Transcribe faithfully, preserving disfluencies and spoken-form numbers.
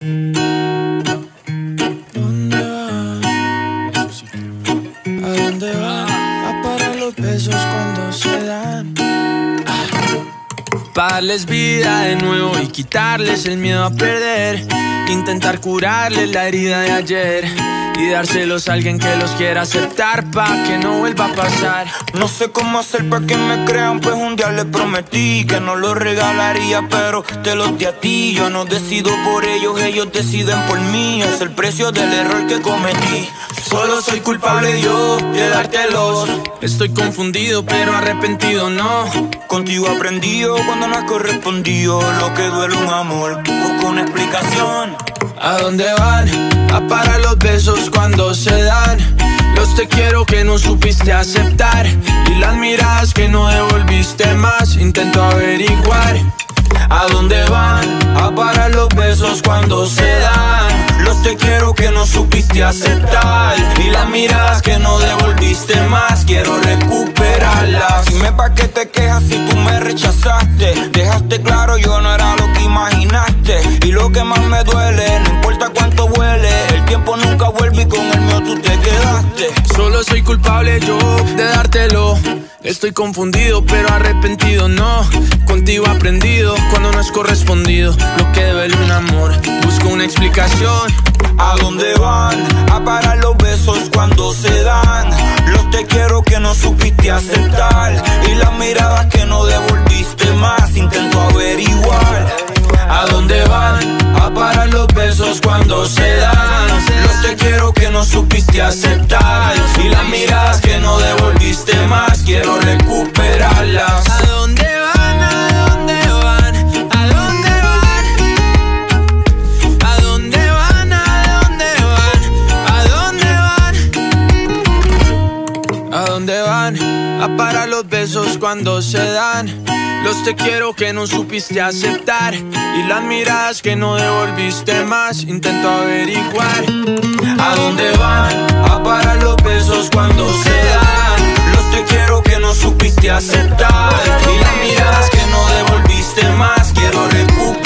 ¿Dónde va? ¿A dónde va? A parar los besos cuando se dan. Pa' darles vida de nuevo y quitarles el miedo a perder. Intentar curarles la herida de ayer y dárselos a alguien que los quiera aceptar pa' que no vuelva a pasar. No sé cómo hacer pa' que me crean, pues un día les prometí que no los regalaría, pero te los di a ti. Yo no decido por ellos, ellos deciden por mí. Es el precio del error que cometí. Solo soy culpable yo de dártelos. Estoy confundido pero arrepentido no. Contigo aprendido cuando no has correspondido. Lo que duele un amor, busco una explicación. ¿A dónde van? A parar los besos cuando se dan. Los te quiero que no supiste aceptar y las miradas que no devolviste más. Intento averiguar. ¿A dónde van? A parar los besos cuando se dan. Los te quiero que no supiste aceptar y las miradas que no devolviste más. Quiero recuperarlas. Dime pa' qué te quejas si tú me rechazaste. Dejaste claro yo no era lo que imaginaste. Y lo que más me duele, no importa cuánto huele, el tiempo nunca vuelve y con el mío tú te quedaste. Solo soy culpable yo de dártelo. Estoy confundido pero arrepentido no. Contigo aprendido cuando no es correspondido. Lo que duele un amor, busco una explicación. ¿A dónde van? A parar los besos cuando se dan. Los te quiero que no supiste aceptar y las miradas que no devolviste más. Intento averiguar. ¿A dónde van? A parar los besos cuando se dan. Los te quiero que no supiste aceptar y las miradas que no devolviste más. Quiero recuperarlas. ¿A dónde van? ¿A dónde van? ¿A dónde van? ¿A dónde van? ¿A dónde van? ¿A dónde van? ¿A dónde van? A parar los besos cuando se dan. Los te quiero que no supiste aceptar y las miradas que no devolviste más. Intento averiguar. ¿A dónde van? A parar los besos cuando se dan. Los te quiero que no supiste aceptar y las miradas que no devolviste más. Quiero recuperar.